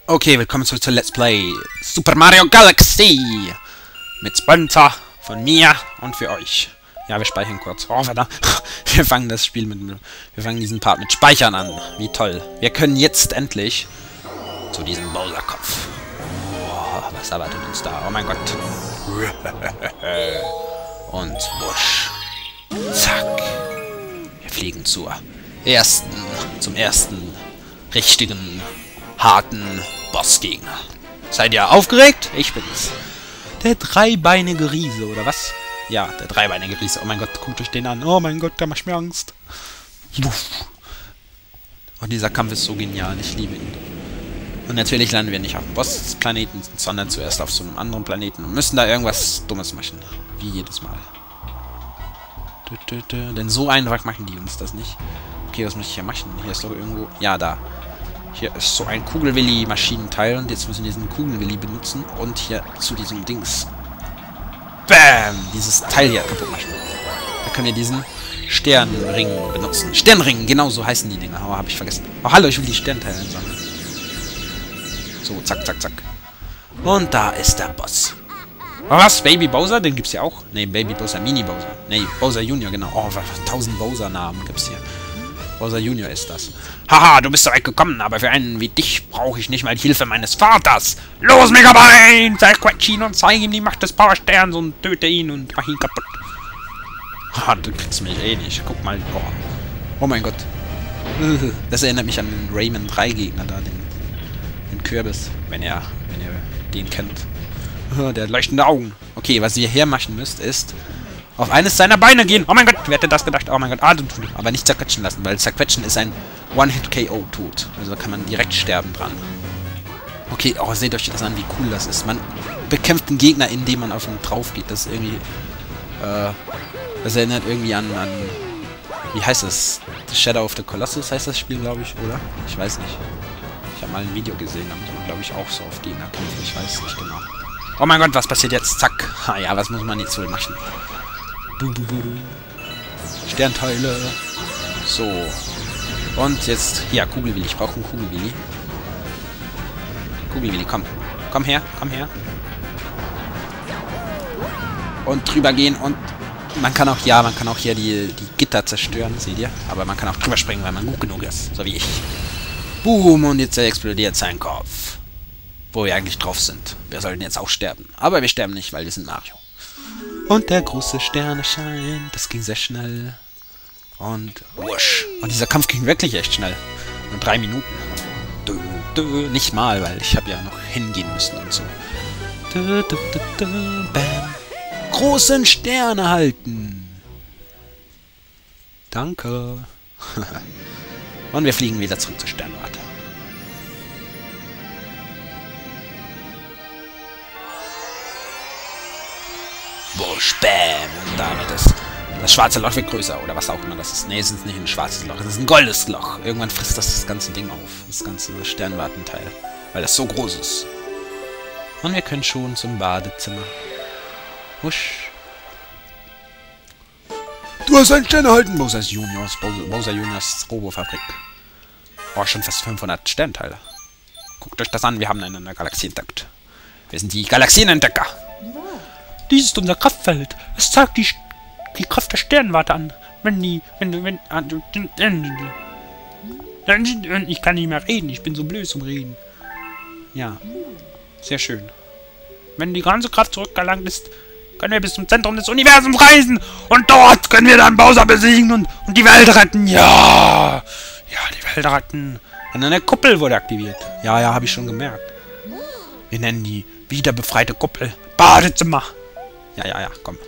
Okay, willkommen zurück zu Let's Play Super Mario Galaxy mit Sponsor von mir und für euch. Ja, wir speichern kurz. Oh, verdammt. Wir fangen diesen Part mit Speichern an. Wie toll. Wir können jetzt endlich zu diesem Bowser-Kopf. Oh, was erwartet uns da? Oh mein Gott. Und wusch. Zack. Wir fliegen zum ersten richtigen, harten Bossgegner. Seid ihr aufgeregt? Ich bin's. Der dreibeinige Riese, oder was? Ja, der dreibeinige Riese. Oh mein Gott, guckt euch den an. Oh mein Gott, der macht mir Angst. Und dieser Kampf ist so genial. Ich liebe ihn. Und natürlich landen wir nicht auf dem Bossplaneten, sondern zuerst auf so einem anderen Planeten und müssen da irgendwas Dummes machen. Wie jedes Mal. Denn so einfach machen die uns das nicht. Okay, was muss ich hier machen? Hier ist doch irgendwo... Ja, da. Hier ist so ein Kugelwilli-Maschinenteil und jetzt müssen wir diesen Kugelwilli benutzen und hier zu diesem Dings. Bam! Dieses Teil hier kaputt machen. Da können wir diesen Sternring benutzen. Sternring, genau so heißen die Dinger. Aber habe ich vergessen. Oh, hallo, ich will die Sternteile einsammeln. So, zack, zack, zack. Und da ist der Boss. Oh, was? Baby Bowser? Den gibt's ja auch. Ne, Baby Bowser, Mini Bowser. Ne, Bowser Junior, genau. Oh, 1000 Bowser-Namen gibt's hier. Bowser Junior ist das. Haha, du bist so weit gekommen, aber für einen wie dich brauche ich nicht mal die Hilfe meines Vaters. Los, Megabein! Zerquetsch ihn und zeig ihm die Macht des Powersterns und töte ihn und mach ihn kaputt. Haha, du kriegst mich eh nicht. Guck mal. Oh mein Gott. Das erinnert mich an den Rayman 3 Gegner da, den Kürbis, wenn ihr den kennt. Der hat leuchtende Augen. Okay, was ihr hier machen müsst, ist auf eines seiner Beine gehen. Oh mein Gott, wer hätte das gedacht? Oh mein Gott, aber nicht zerquetschen lassen, weil zerquetschen ist ein One-Hit-KO-Tod. Also da kann man direkt sterben dran. Okay, oh, seht euch das an, wie cool das ist. Man bekämpft den Gegner, indem man auf ihn drauf geht. Das ist irgendwie, das erinnert irgendwie an wie heißt das? Shadow of the Colossus heißt das Spiel, glaube ich, oder? Ich weiß nicht. Ich habe mal ein Video gesehen, da muss man, glaube ich, auch so auf Gegner kämpfen. Ich weiß nicht genau. Oh mein Gott, was passiert jetzt? Zack. Ah ja, was muss man jetzt wohl machen? Sternteile. So. Und jetzt... Ja, Kugelwilli. Ich brauche einen Kugelwilli. Kugelwilli, komm. Komm her, komm her. Und drüber gehen und... Man kann auch hier die Gitter zerstören, seht ihr? Aber man kann auch drüber springen, weil man gut genug ist. So wie ich. Boom, und jetzt explodiert sein Kopf. Wo wir eigentlich drauf sind. Wir sollten jetzt auch sterben. Aber wir sterben nicht, weil wir sind Mario. Und der große Stern erscheint. Das ging sehr schnell. Und wusch. Und dieser Kampf ging wirklich echt schnell. Nur 3 Minuten. Nicht mal, weil ich habe ja noch hingehen müssen und so. Bam. Großen Stern erhalten. Danke. Und wir fliegen wieder zurück zur Sternwarte. Wusch, bam. Und damit ist das schwarze Loch wird größer, oder was auch immer das ist. Nee, es ist nicht ein schwarzes Loch, es ist ein goldenes Loch. Irgendwann frisst das ganze Ding auf, das ganze Sternwartenteil, weil das so groß ist. Und wir können schon zum Badezimmer. Wusch. Du hast einen Stern erhalten, Bowser Juniors Robofabrik. Oh, schon fast 500 Sternteile. Guckt euch das an, wir haben einen in der Galaxie entdeckt. Wir sind die Galaxienentdecker. Dies ist unser Kraftfeld. Es zeigt die Kraft der Sternwarte an. Ich kann nicht mehr reden. Ich bin so blöd zum Reden. Ja. Sehr schön. Wenn die ganze Kraft zurückgelangt ist, können wir bis zum Zentrum des Universums reisen. Und dort können wir dann Bowser besiegen und die Welt retten. Ja. Ja, die Welt retten. Und eine Kuppel wurde aktiviert. Ja, habe ich schon gemerkt. Wir nennen die wieder befreite Kuppel Badezimmer. Ja, komm.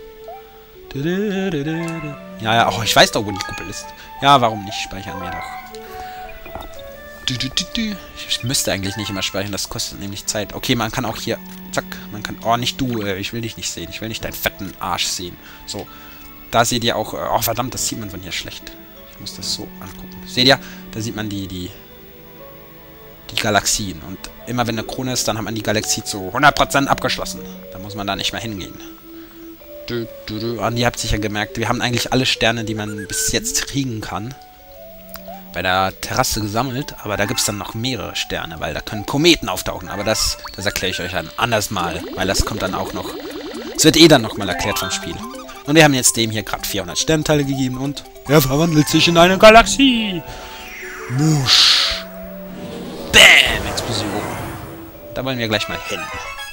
Ja, oh, ich weiß doch, wo die Kuppel ist. Ja, warum nicht? Speichern wir doch. Ich müsste eigentlich nicht immer speichern, das kostet nämlich Zeit. Okay, man kann auch hier... Zack, man kann... Oh, nicht du, ich will dich nicht sehen. Ich will nicht deinen fetten Arsch sehen. So, da seht ihr auch... Oh, verdammt, das sieht man von hier schlecht. Ich muss das so angucken. Seht ihr? Da sieht man die Galaxien. Und immer wenn eine Krone ist, dann hat man die Galaxie zu 100% abgeschlossen. Da muss man da nicht mehr hingehen. Und ihr habt sicher gemerkt, wir haben eigentlich alle Sterne, die man bis jetzt kriegen kann. bei der Terrasse gesammelt, aber da gibt es dann noch mehrere Sterne, weil da können Kometen auftauchen. Aber das erkläre ich euch ein anderes Mal, weil das kommt dann auch noch. Es wird eh dann nochmal erklärt vom Spiel. Und wir haben jetzt dem hier gerade 400 Sternteile gegeben und er verwandelt sich in eine Galaxie. Musch. Bäm, Explosion. Da wollen wir gleich mal hin.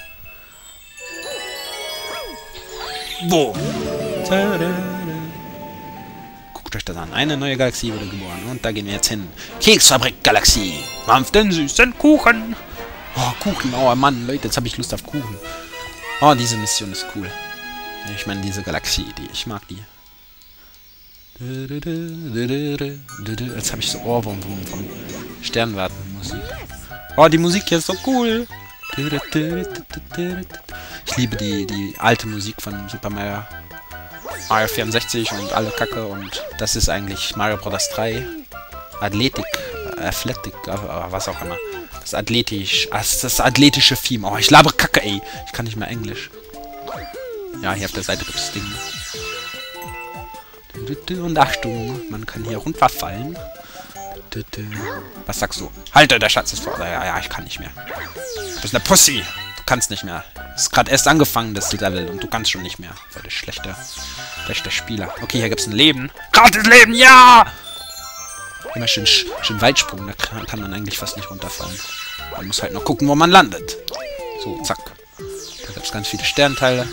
Boom. Guckt euch das an. Eine neue Galaxie wurde geboren. Und da gehen wir jetzt hin. Keksfabrik-Galaxie. Mampf den süßen Kuchen. Oh, Kuchen. Oh, Mann, Leute, jetzt habe ich Lust auf Kuchen. Oh, diese Mission ist cool. Ich meine, diese Galaxie, ich mag die. Jetzt habe ich so Ohrwurm vom Sternwartenmusik. Oh, die Musik hier ist so cool. Ich liebe die alte Musik von Super Mario 64 und alle Kacke. Und das ist eigentlich Mario Bros. 3. Athletic, was auch immer. Das athletische Theme. Oh, ich laber Kacke, ey. Ich kann nicht mehr Englisch. Ja, hier auf der Seite gibt es Dinge. Und Achtung, man kann hier runterfallen. Was sagst du? Halte, der Schatz ist vor. Ja, ich kann nicht mehr. Du bist eine Pussy. Du kannst nicht mehr. Es ist gerade erst angefangen, das Level, und du kannst schon nicht mehr. Voll der schlechte Spieler. Okay, hier gibt es ein Leben. Gratis Leben, ja! Immer schön Weitsprung, da kann man eigentlich fast nicht runterfallen. Man muss halt noch gucken, wo man landet. So, zack. Da gibt es ganz viele Sternteile.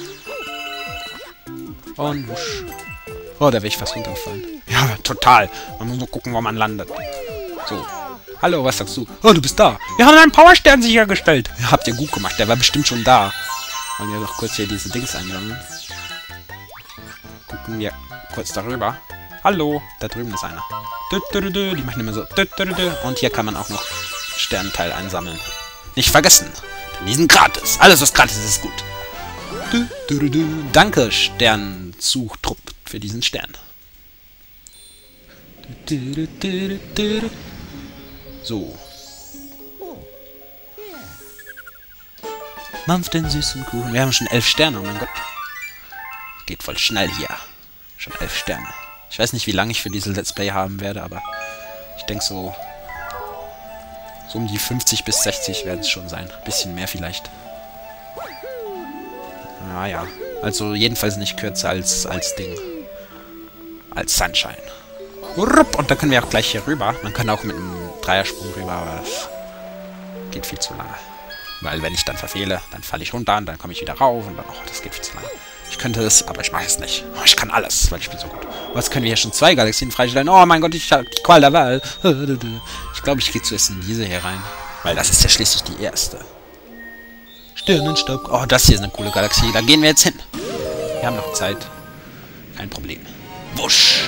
Und wusch. Oh, da wäre ich fast runtergefallen. Ja, total. Man muss nur gucken, wo man landet. So. Hallo, was sagst du? Oh, du bist da. Wir haben einen Powerstern sichergestellt. Ja, habt ihr gut gemacht. Der war bestimmt schon da. Wollen wir noch kurz hier diese Dings einsammeln. Gucken wir kurz darüber. Hallo, da drüben ist einer. Die machen immer so. Und hier kann man auch noch Sternteil einsammeln. Nicht vergessen. Denn die sind gratis. Alles, was gratis ist, ist gut. Danke, Sternzugtrupp, für diesen Stern. So. Mampf den süßen Kuchen. Wir haben schon 11 Sterne, oh mein Gott. Geht voll schnell hier. Schon 11 Sterne. Ich weiß nicht, wie lange ich für diese Let's Play haben werde, aber ich denke so um die 50 bis 60 werden es schon sein. Ein bisschen mehr vielleicht. Ja. Also jedenfalls nicht kürzer als Ding. Als Sunshine. Und dann können wir auch gleich hier rüber. Man kann auch mit einem Dreiersprung rüber, aber das geht viel zu lange. Weil wenn ich dann verfehle, dann falle ich runter und dann komme ich wieder rauf und dann, oh, das geht viel zu lange. Ich könnte es, aber ich mache es nicht. Oh, ich kann alles, weil ich bin so gut. Was können wir hier schon 2 Galaxien freistellen? Oh mein Gott, ich habe die Qual der Wahl. Ich glaube, ich gehe zuerst in diese hier rein. Weil das ist ja schließlich die erste. Sternenstaub. Oh, das hier ist eine coole Galaxie. Da gehen wir jetzt hin. Wir haben noch Zeit. Kein Problem. Wusch.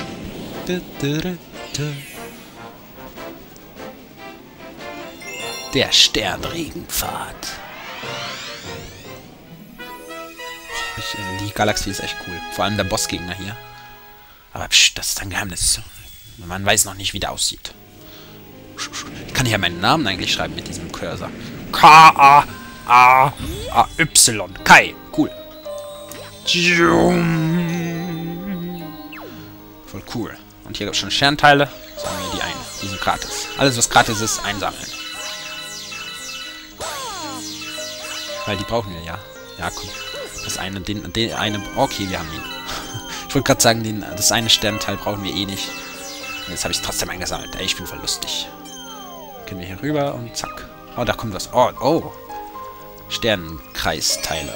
Der Sternregenpfad. Die Galaxie ist echt cool. Vor allem der Bossgegner hier. Aber psch, das ist ein Geheimnis. Man weiß noch nicht, wie der aussieht. Ich kann hier meinen Namen eigentlich schreiben mit diesem Cursor. K-A-A-A-Y. Kai. Cool. Voll cool. Und hier gibt es schon Sternteile. Sammeln wir die ein. Die sind gratis. Alles, was gratis ist, einsammeln. Weil die brauchen wir ja. Ja, komm. Das eine, den eine... Okay, wir haben ihn. Ich wollte gerade sagen, das eine Sternteil brauchen wir eh nicht. Und jetzt habe ich es trotzdem eingesammelt. Ey, ich bin voll lustig. Können wir hier rüber und zack. Oh, da kommt was. Oh. Sternenkreisteile.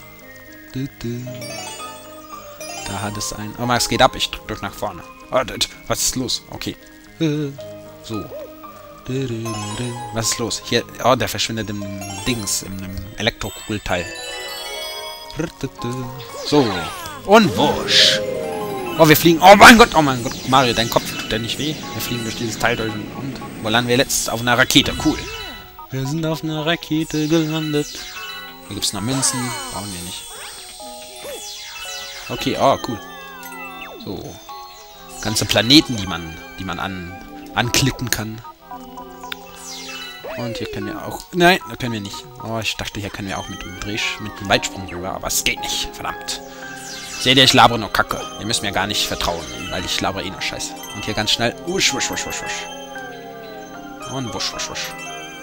Da hat es ein... Oh, es geht ab. Ich drück nach vorne. Oh, was ist los? Okay. So. Was ist los? Hier... Oh, der verschwindet im Dings. Im Elektrokugelteil. So. Und wusch. Oh, wir fliegen... Oh mein Gott. Mario, dein Kopf tut ja nicht weh. Wir fliegen durch dieses Teil durch und... Wo landen wir letzt? Auf einer Rakete. Cool. Wir sind auf einer Rakete gelandet. Hier gibt es noch Münzen. Brauchen wir nicht. Okay, oh, cool. So. Ganze Planeten, die man anklicken kann. Und hier können wir auch... Nein, da können wir nicht. Oh, ich dachte, hier können wir auch mit dem Weitsprung rüber. Aber es geht nicht. Verdammt. Seht ihr, ich labere nur Kacke. Ihr müsst mir gar nicht vertrauen, weil ich labere eh nur Scheiße. Und hier ganz schnell... Wusch, wusch, wusch, wusch, wusch. Und wusch, wusch, wusch.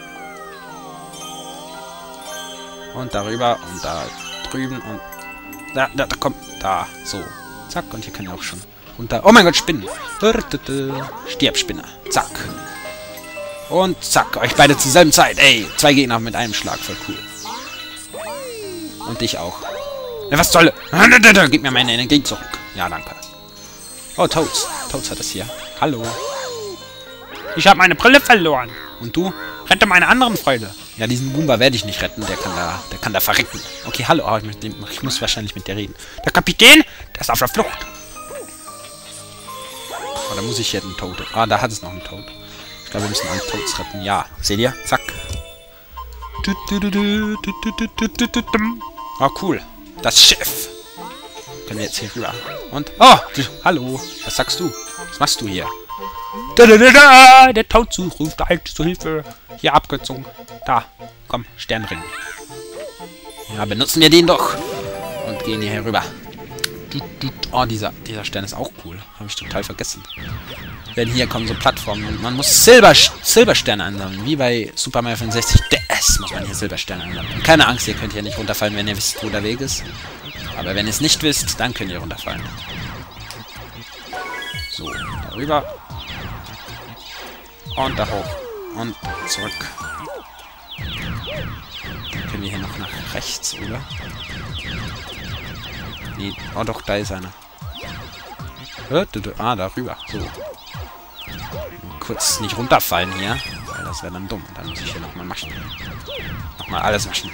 Und darüber und da drüben und... Da, komm. Da, so. Zack, und hier können wir auch schon runter. Oh mein Gott, Spinnen. Stirb, Spinner. Zack. Und zack, euch beide zur selben Zeit. Ey, 2 Gegner mit einem Schlag. Voll cool. Und dich auch. Ja, was soll... Gib mir meine Energie zurück. Ja, danke. Oh, Toads. Toads hat es hier. Hallo. Ich habe meine Brille verloren. Und du? Rette meine anderen Freunde. Ja, diesen Goomba werde ich nicht retten. Der kann da verrecken. Okay, hallo. Oh, ich muss wahrscheinlich mit dir reden. Der Kapitän, der ist auf der Flucht. Oh, da muss ich jetzt einen Toad. Ah, da hat es noch einen Toad. Ich glaube, wir müssen alle Toads retten. Ja, seht ihr? Zack. Oh, cool. Das Schiff. Können wir jetzt hier rüber. Und... Oh, hallo. Was sagst du? Was machst du hier? Der Toad ruft halt zu Hilfe. Hier, Abkürzung. Da. Komm, Sternring. Ja, benutzen wir den doch. Und gehen hier rüber. Oh, dieser Stern ist auch cool. Habe ich total vergessen. Denn hier kommen so Plattformen und man muss Silbersterne einsammeln. Wie bei Super Mario 64 DS muss man hier Silbersterne einsammeln. Und keine Angst, ihr könnt hier nicht runterfallen, wenn ihr wisst, wo der Weg ist. Aber wenn ihr es nicht wisst, dann könnt ihr runterfallen. So, darüber. Und da hoch. Und zurück. Dann können wir hier noch nach rechts, oder? Nee. Oh doch, da ist einer. Ah, darüber. So. Kurz nicht runterfallen hier. Weil das wäre dann dumm. Dann muss ich hier nochmal machen. Nochmal alles machen.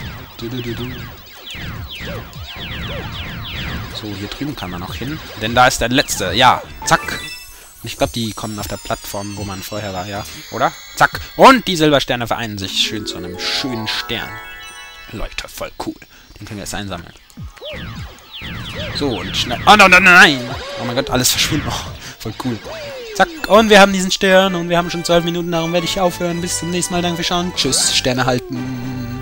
So, hier drüben kann man noch hin. Denn da ist der letzte. Ja, zack. Und ich glaube, die kommen auf der Plattform, wo man vorher war, ja. Oder? Zack. Und die Silbersterne vereinen sich schön zu einem schönen Stern. Leute, voll cool. Den können wir jetzt einsammeln. So, und schnell... Oh, nein! Oh mein Gott, alles verschwunden. Oh, voll cool. Zack, und wir haben diesen Stern und wir haben schon 12 Minuten. Darum werde ich aufhören. Bis zum nächsten Mal. Danke fürs Schauen. Tschüss, Sterne halten.